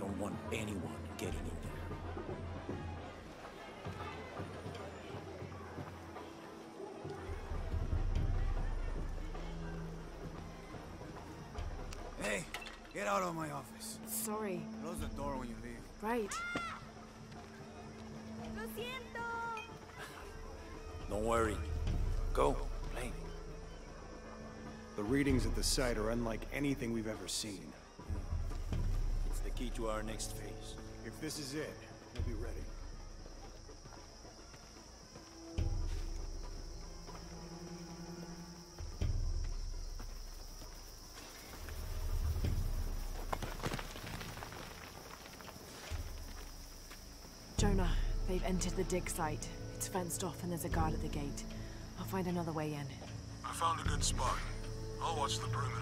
don't want anyone getting in there. Hey, get out of my office. Sorry. Close the door when you leave. Right. Lo siento. Don't worry. Go, play. The readings at the site are unlike anything we've ever seen. It's the key to our next phase. If this is it, we'll be ready. Jonah, they've entered the dig site. It's fenced off and there's a guard at the gate. I'll find another way in. I found a good spot. I'll watch the perimeter.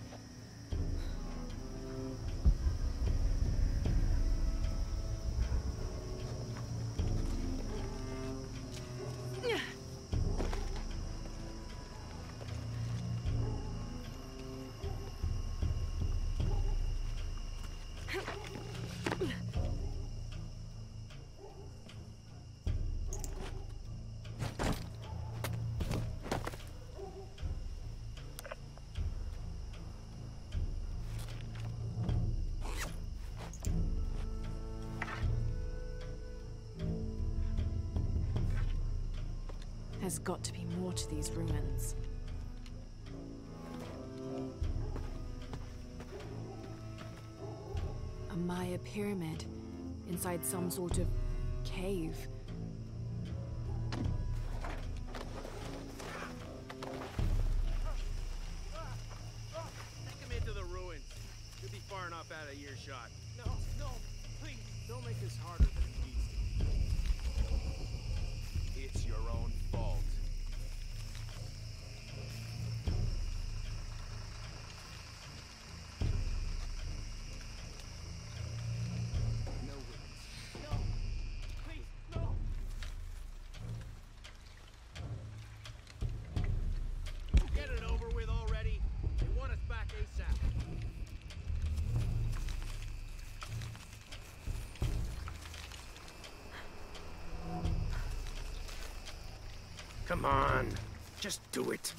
There's got to be more to these ruins. A Maya pyramid inside some sort of cave. Take him into the ruins. You'll be far enough out of earshot. No, please, don't make this harder than it needs to be. It's your own fault. No witness. No! Please, no! Get it over with already. They want us back ASAP. Come on, just do it.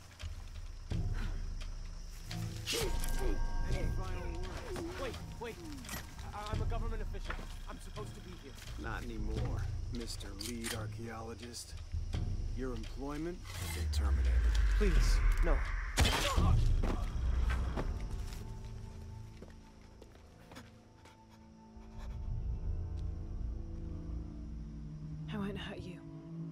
Any final words? Wait. I'm a government official. I'm supposed to be here. Not anymore, Mr. Lead Archaeologist. Your employment has been terminated. Please, no. I won't hurt you.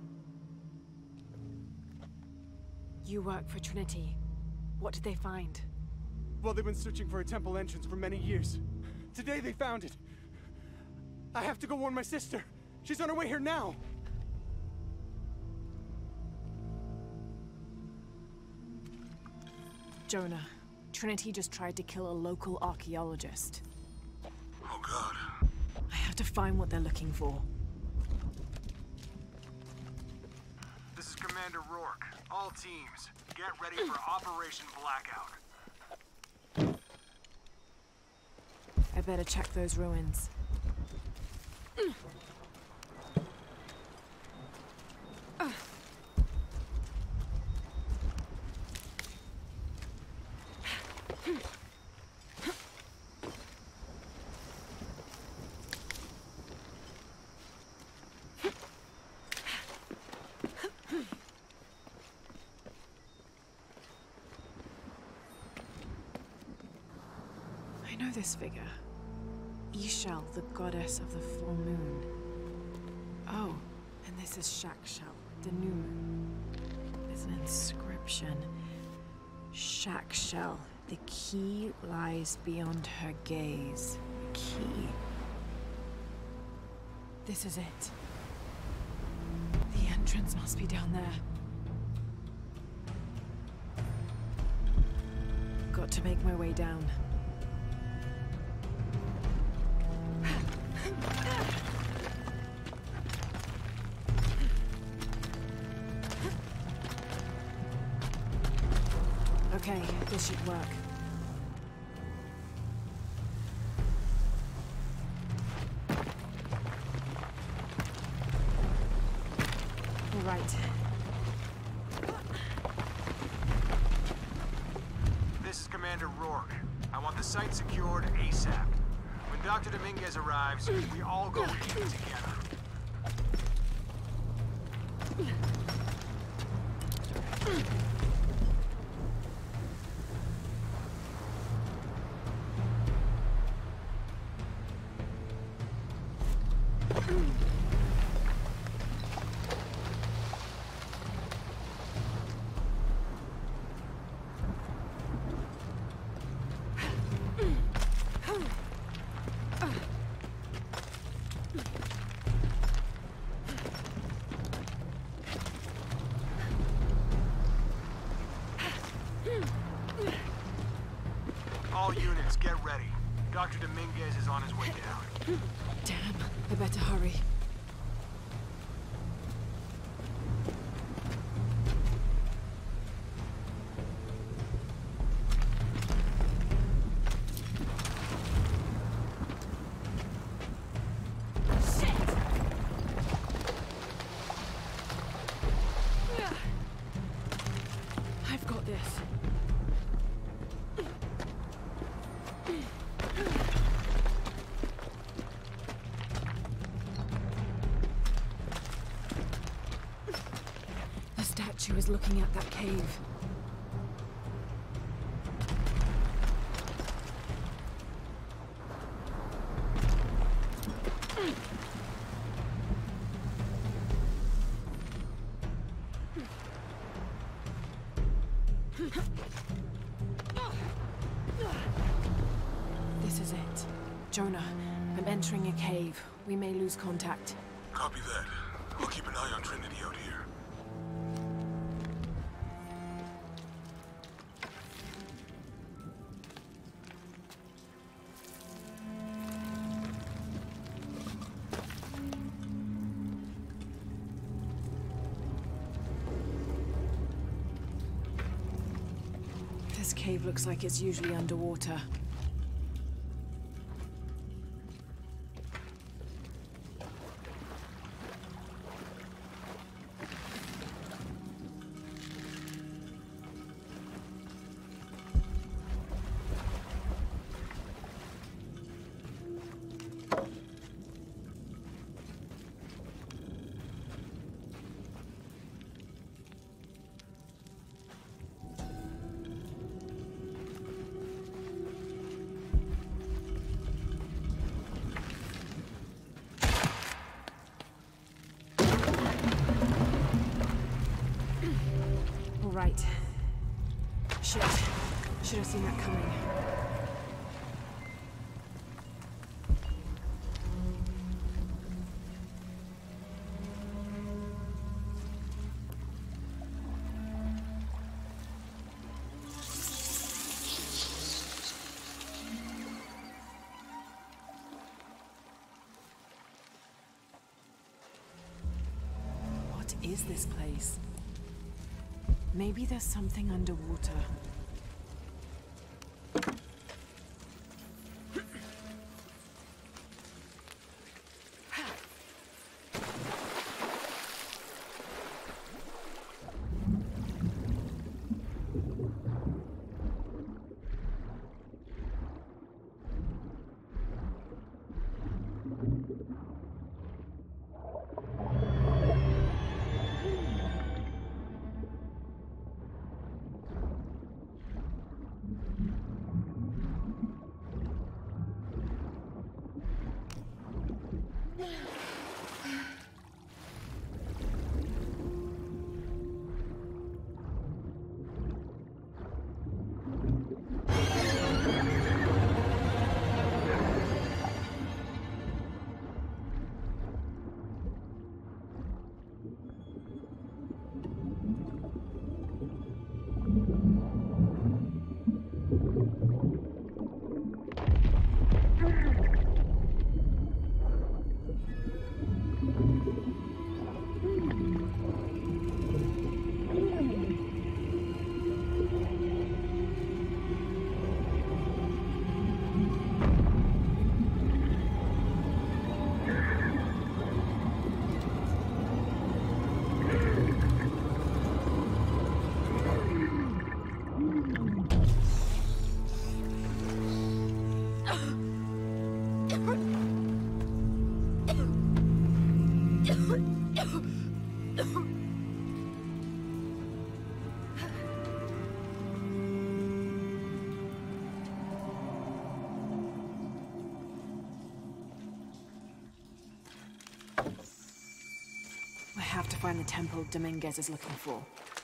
You work for Trinity. What did they find? Well, they've been searching for a temple entrance for many years. Today they found it. I have to go warn my sister. She's on her way here now. Jonah, Trinity just tried to kill a local archaeologist. Oh God. I have to find what they're looking for. This is Commander Rourke. All teams, get ready for Operation Blackout. I better check those ruins. I know this figure. Ishel, the goddess of the full moon. Oh, and this is Shakshel, the new moon. There's an inscription. Shakshel, the key lies beyond her gaze. The key. This is it. The entrance must be down there. Got to make my way down. Okay, this should work. right. This is Commander Rourke. I want the site secured ASAP. When Dr. Dominguez arrives, we all go in together. All units, get ready. Dr. Dominguez is on his way down. Damn, I better hurry. I've got this. The statue is looking at that cave. This is it. Jonah, I'm entering a cave. We may lose contact. Copy that. I'll keep an eye on Trinity out here. This cave looks like it's usually underwater. Right. Shit. Should have seen that coming. What is this place? Maybe there's something underwater. have to find the temple Dominguez is looking for.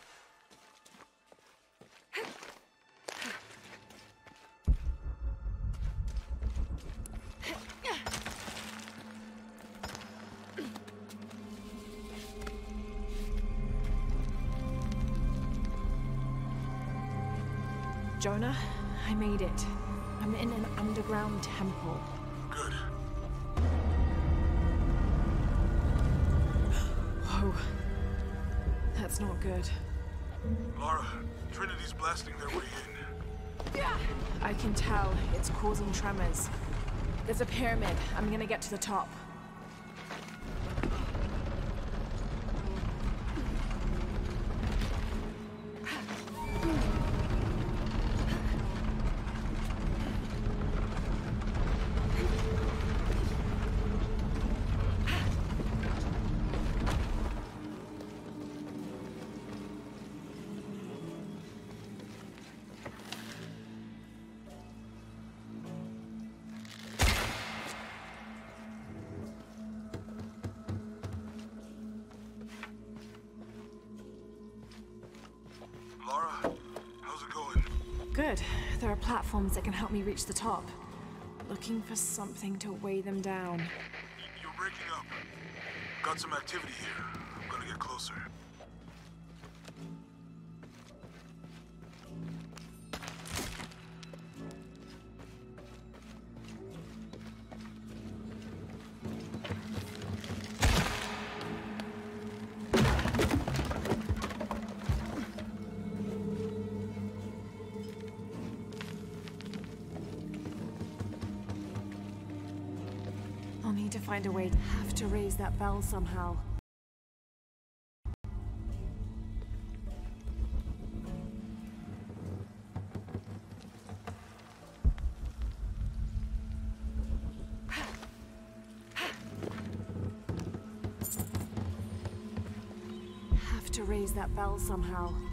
Jonah, I made it. I'm in an underground temple. Good. Whoa. That's not good. Lara, Trinity's blasting their way in. I can tell. It's causing tremors. There's a pyramid. I'm gonna get to the top. Lara, how's it going? Good. There are platforms that can help me reach the top. Looking for something to weigh them down. You're breaking up. Got some activity here. I'm gonna get closer. I'll need to find a way. Have to raise that bell somehow. Have to raise that bell somehow.